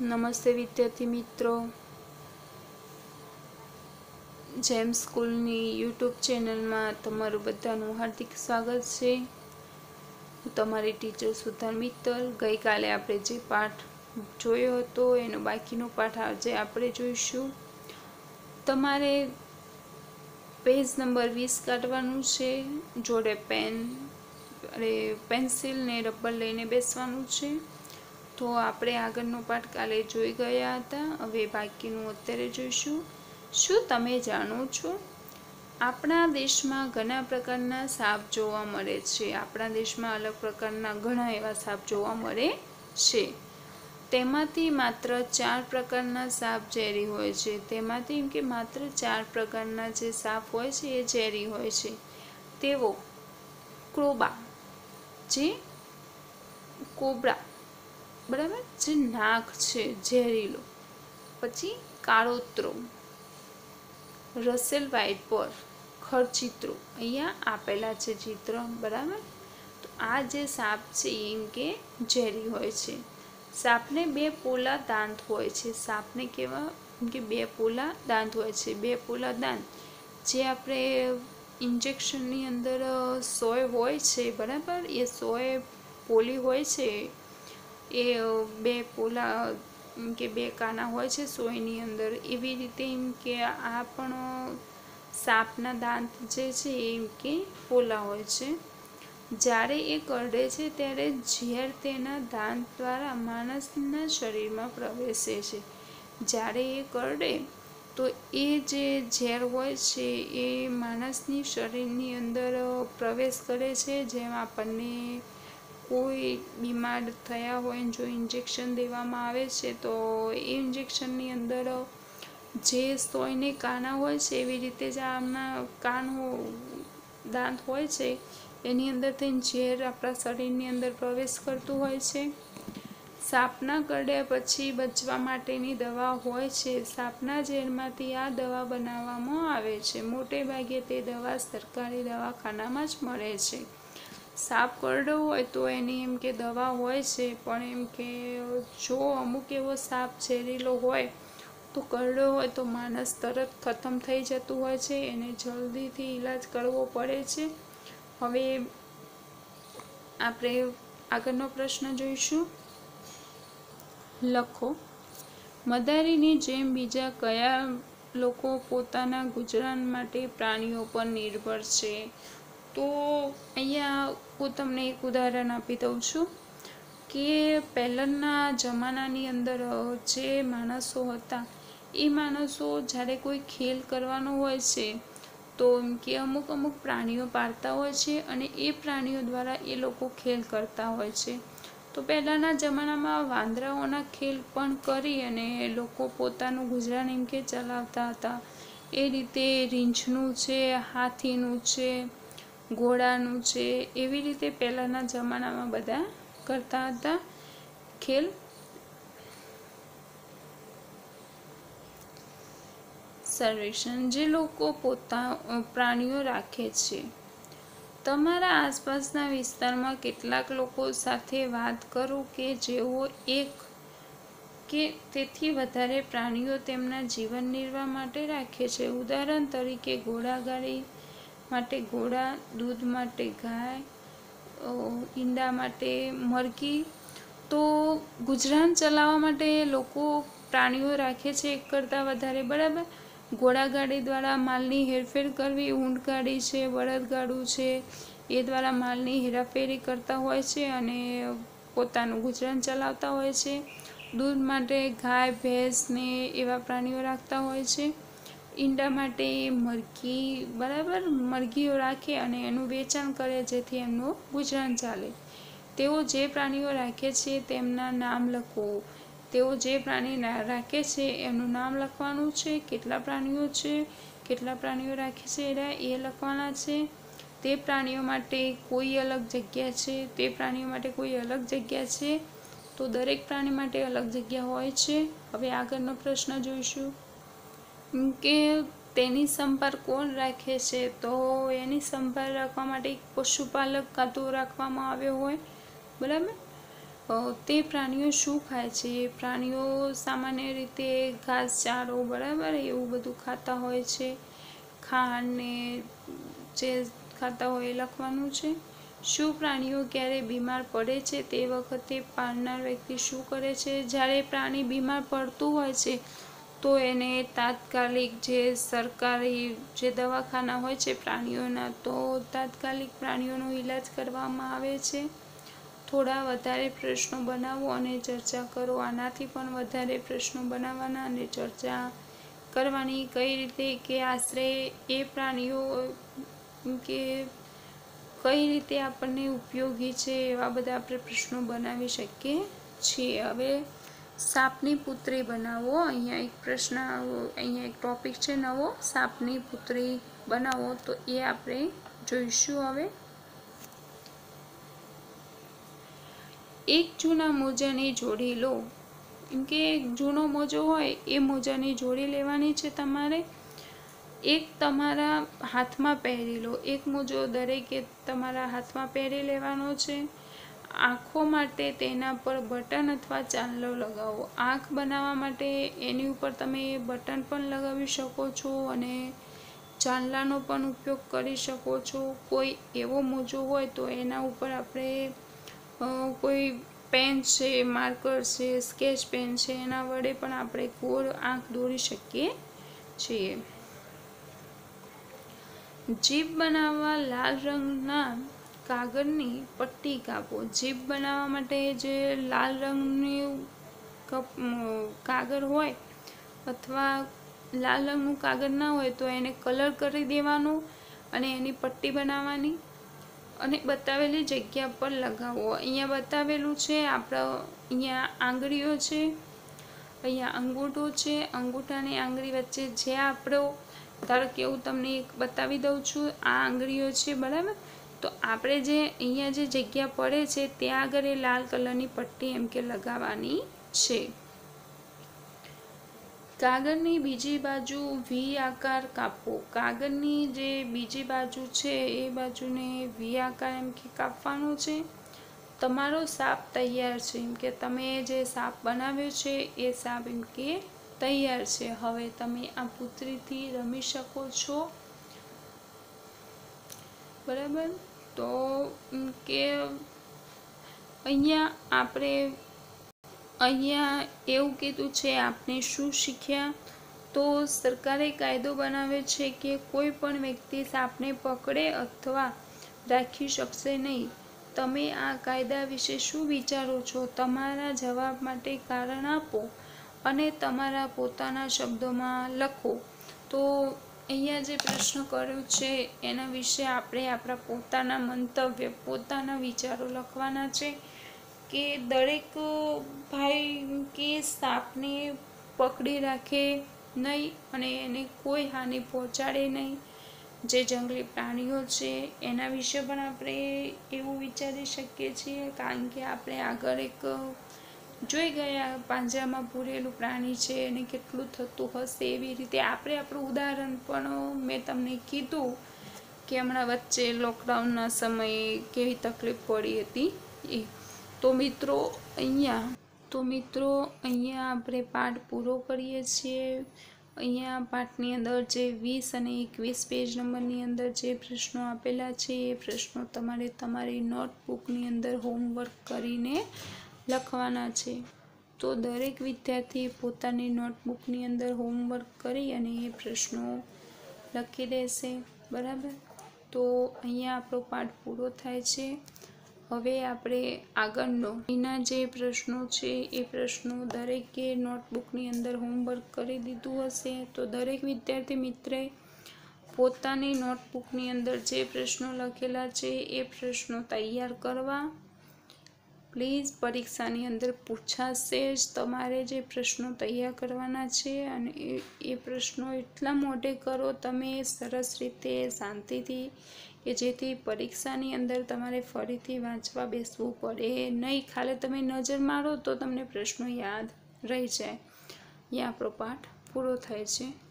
નમસ્તે વિદ્યાર્થી મિત્રો, જેમ સ્કૂલની યુટ્યુબ ચેનલમાં તમારું બધાનું હાર્દિક સ્વાગત છે। હું તમારી ટીચર સુધાર મિત્તલ। ગઈકાલે આપણે જે પાઠ જોયો હતો એનો બાકીનો પાઠ આજે આપણે જોઈશું। તમારે પેજ નંબર 20 કાઢવાનું છે, જોડે પેન અને પેન્સિલ ને રબર લઈને બેસવાનું છે। તો આપણે આગળનો પાઠ કાલે જોઈ ગયા હતા, હવે બાકીનું અત્યારે જોઈશું। શું તમે જાણો છો, આપણા દેશમાં ઘણા પ્રકારના સાપ જોવા મળે છે। આપણા દેશમાં અલગ પ્રકારના ઘણા એવા સાપ જોવા મળે છે। તેમાંથી માત્ર 4 પ્રકારના સાપ ઝેરી હોય છે। તેમાંથી કે માત્ર 4 પ્રકારના જે સાપ હોય છે એ ઝેરી હોય છે। તેઓ ક્રોબા, જે કોબરા, બરાબર, જે નાગ છે ઝેરીલો, પછી કાળોતરો, રસેલ વાઇપર, ખરચિત્રો, અહીંયા આપેલા છે ચિત્ર, બરાબર। તો આ જે સાપ છે એમ કે ઝેરી હોય છે। સાપને 2 પોલા દાંત હોય છે। સાપને કેવા કે 2 પોલા દાંત હોય છે। 2 પોલા દાંત જે આપણે ઇન્જેક્શનની અંદર સોય હોય છે, બરાબર, એ સોય પોલી હોય છે, એ 2 પોલા કે 2 કાના હોય છે સોયની અંદર। એવી રીતે એમ કે આ પણ સાપના દાંત જે છે એમ કે પોલા હોય છે। જ્યારે એ કરડે છે ત્યારે ઝેર તેના દાંત દ્વારા માણસના શરીરમાં પ્રવેશે છે। જ્યારે એ કરડે તો એ જે ઝેર હોય છે એ માણસની શરીરની અંદર પ્રવેશ કરે છે। જેમ આપણને કોઈ બીમાર થયા હોય, જો ઇન્જેક્શન દેવામાં આવે છે તો એ ઇન્જેક્શનની અંદર જે સોયને કાના હોય છે, એવી રીતે જ આમના દાંત હોય છે એની અંદરથી ઝેર આપણા શરીરની અંદર પ્રવેશ કરતું હોય છે। સાપના કરડ્યા પછી બચવા માટેની દવા હોય છે। સાપના ઝેરમાંથી આ દવા બનાવવામાં આવે છે। મોટે ભાગે તે દવા સરકારી દવાખાનામાં જ મળે છે। સાપ કરડ્યો હોય તો એની એમ કે દવા હોય છે, પણ એમ કે જો અમુક એવો સાપ ઝેરીલો હોય તો કરડ્યો હોય તો માણસ તરત ખતમ થઈ જતું હોય છે, એને જલ્દીથી ઈલાજ કરવો પડે છે। હવે આપણે આગળનો પ્રશ્ન જોઈશું। લખો, મદારીની જેમ બીજા કયા લોકો પોતાના ગુજરાન માટે પ્રાણીઓ પર નિર્ભર છે? તો અહીંયા હું તમને એક ઉદાહરણ આપી દઉં છું કે પહેલાંના જમાનાની અંદર જે માણસો હતા એ માણસો જ્યારે કોઈ ખેલ કરવાનો હોય છે તો એમ કે અમુક પ્રાણીઓ પાળતા હોય છે અને એ પ્રાણીઓ દ્વારા એ લોકો ખેલ કરતા હોય છે। તો પહેલાંના જમાનામાં વાંદરાઓના ખેલ પણ કરી અને લોકો પોતાનું ગુજરાન એમ કે ચલાવતા હતા। એ રીતે રીંછનું છે, હાથીનું છે, ઘોડાનું છે, એવી રીતે પહેલાંના જમાનામાં બધા કરતા હતા ખેલ। સર્વેક્ષણ, જે લોકો પ્રાણીઓ રાખે છે। તમારા આસપાસના વિસ્તારમાં કેટલાક લોકો સાથે વાત કરો કે જેઓ 1 કે તેથી વધારે પ્રાણીઓ તેમના જીવન નિર્વાહ માટે રાખે છે। ઉદાહરણ તરીકે ઘોડાગાડી માટે ઘોડા, દૂધ માટે ગાય, ઈંડા માટે મરઘી। તો ગુજરાન ચલાવવા માટે લોકો પ્રાણીઓ રાખે છે 1 કરતાં વધારે, બરાબર। ઘોડાગાડી દ્વારા માલની હેરફેર કરવી, ઊંટગાડી છે, બળદગાડું છે, એ દ્વારા માલની હેરાફેરી કરતા હોય છે અને પોતાનું ગુજરાન ચલાવતા હોય છે। દૂધ માટે ગાય, ભેંસ ને એવા પ્રાણીઓ રાખતા હોય છે। ઈંડા માટે મરઘી, બરાબર, મરઘીઓ રાખે અને એનું વેચાણ કરે જેથી એમનું ગુજરાન ચાલે। તેઓ જે પ્રાણીઓ રાખે છે તેમના નામ લખો। તેઓ જે પ્રાણી રાખે છે એમનું નામ લખવાનું છે, કેટલા પ્રાણીઓ છે, કેટલા પ્રાણીઓ રાખે છે એ લખવાના છે। તે પ્રાણીઓ માટે કોઈ અલગ જગ્યા છે, તે પ્રાણીઓ માટે કોઈ અલગ જગ્યા છે, તો દરેક પ્રાણી માટે અલગ જગ્યા હોય છે। હવે આગળનો પ્રશ્ન જોઈશું કે તેની સંભાળ કોણ રાખે છે? તો એની સંભાળ રાખવા માટે એક પશુપાલક કાં તો રાખવામાં આવ્યો હોય, બરાબર। તે પ્રાણીઓ શું ખાય છે? પ્રાણીઓ સામાન્ય રીતે ઘાસચારો, બરાબર, એવું બધું ખાતા હોય છે. ખાંડ ને જે ખાતા હોય એ લખવાનું છે. શું પ્રાણીઓ ક્યારે બીમાર પડે છે તે વખતે પાળનાર વ્યક્તિ શું કરે છે? જ્યારે પ્રાણી બીમાર પડતું હોય છે તો એને તાત્કાલિક જે સરકારી જે દવાખાના હોય છે પ્રાણીઓના, તો તાત્કાલિક પ્રાણીઓનો ઈલાજ કરવામાં આવે છે. થોડા વધારે પ્રશ્નો બનાવો અને ચર્ચા કરો. આનાથી પણ વધારે પ્રશ્નો બનાવવાના અને ચર્ચા કરવાની. કઈ રીતે કે આશરે એ પ્રાણીઓ કે કઈ રીતે આપણને ઉપયોગી છે, એવા બધા આપણે પ્રશ્નો બનાવી શકીએ છીએ. હવે સાપની પુત્રી બનાવો. અહીંયા એક પ્રશ્ન, અહીંયા એક ટોપિક છે નવો, સાપની પુત્રી બનાવો. તો એ આપણે જોઈશું. હવે એક જૂના મોજાની જોડી લો. એમ કે જૂનો મોજો હોય એ મોજાની જોડી લેવાની છે તમારે. એક તમારા હાથમાં પહેરી લો. એક મોજો દરેકે તમારા હાથમાં પહેરી લેવાનો છે. આંખો માટે તેના પર બટન અથવા ચાંદલો લગાવો. આંખ બનાવવા માટે એની ઉપર તમે બટન પણ લગાવી શકો છો અને ચાંદલાનો પણ ઉપયોગ કરી શકો છો. કોઈ એવો મોજો હોય તો એના ઉપર આપણે કોઈ પેન છે, માર્કર છે, સ્કેચ પેન છે, એના વડે પણ આપણે ગોળ આંખ દોરી શકીએ છીએ. જીભ બનાવવા લાલ રંગના કાગળની પટ્ટી કાપો. જીભ બનાવવા માટે જે લાલ રંગની કાગળ હોય અથવા લાલ રંગનું કાગળ ના હોય તો એને કલર કરી દેવાનો અને એની પટ્ટી બનાવવાની અને બતાવેલી જગ્યા પર લગાવો. અહીંયા બતાવેલું છે, આપણા અહીંયા આંગળીઓ છે, અહીંયા અંગૂઠો છે. અંગૂઠાની આંગળી વચ્ચે જે આપણો, ધારો કે હું તમને એક બતાવી દઉં છું, આ આંગળીઓ છે, બરાબર. તો આપણે જે અહીંયા જે જગ્યા પડે છે ત્યાં આગળ એ લાલ કલરની પટ્ટી એમ કે લગાવવાની છે. કાગળની બીજી બાજુ વી આકાર કાપો. કાગળની જે બીજી બાજુ છે એ બાજુને વી આકાર એમ કે કાપવાનો છે. તમારો સાપ તૈયાર છે. એમ કે તમે જે સાપ બનાવ્યો છે એ સાપ એમ કે તૈયાર છે. હવે તમે આ પુત્રીથી રમી શકો છો, બરાબર. તો કે અહીંયા એવું કીધું છે, આપણે શું શીખ્યા? તો સરકારે કાયદો બનાવ્યો છે કે કોઈ પણ વ્યક્તિ સાપને પકડે અથવા રાખી શકશે નહીં. તમે આ કાયદા વિશે શું વિચારો છો? તમારા જવાબ માટે કારણ આપો અને તમારા પોતાના શબ્દોમાં લખો. તો અહીંયા જે પ્રશ્ન કર્યો છે એના વિશે આપણે આપણા પોતાના મંતવ્ય, પોતાના વિચારો લખવાના છે કે દરેક ભાઈ કે સાપને પકડી રાખે નહીં અને એને કોઈ હાનિ પહોંચાડે નહીં. જે જંગલી પ્રાણીઓ છે એના વિશે પણ આપણે એવું વિચારી શકીએ છીએ, કારણ કે આપણે આગળ એક જોઈ ગયા, પાંજરામાં પૂરેલું પ્રાણી છે અને કેટલું થતું હશે. એવી રીતે આપણે આપણું ઉદાહરણ પણ મેં તમને કીધું કે હમણાં વચ્ચે લોકડાઉનના સમયે કેવી તકલીફ પડી હતી એ. તો મિત્રો અહીંયા આપણે પાઠ પૂરો કરીએ છીએ. અહીંયા પાઠની અંદર જે 20 અને 21 પેજ નંબરની અંદર જે પ્રશ્નો આપેલા છે એ પ્રશ્નો તમારે તમારી નોટબુકની અંદર હોમવર્ક કરીને લખવાના છે. તો દરેક વિદ્યાર્થી પોતાની નોટબુકની અંદર હોમવર્ક કરી અને એ પ્રશ્નો લખી દેશે, બરાબર. તો અહીંયા આપણો પાઠ પૂરો થાય છે. હવે આપણે આગળનો એના જે પ્રશ્નો છે એ પ્રશ્નો દરેકે નોટબુકની અંદર હોમવર્ક કરી દીધું હશે. તો દરેક વિદ્યાર્થી મિત્રે પોતાની નોટબુકની અંદર જે પ્રશ્નો લખેલા છે એ પ્રશ્નો તૈયાર કરવા. પ્લીઝ, પરીક્ષાની અંદર પૂછાશે જ, તમારે જે પ્રશ્નો તૈયાર કરવાના છે અને એ પ્રશ્નો એટલા મોઢે કરો તમે સરસ રીતે, શાંતિથી, કે જેથી પરીક્ષાની અંદર તમારે ફરીથી વાંચવા બેસવું પડે નહીં. ખાલી તમે નજર મારો તો તમને પ્રશ્નો યાદ રહી જાય. અહીંયા આપણો પાઠ પૂરો થાય છે.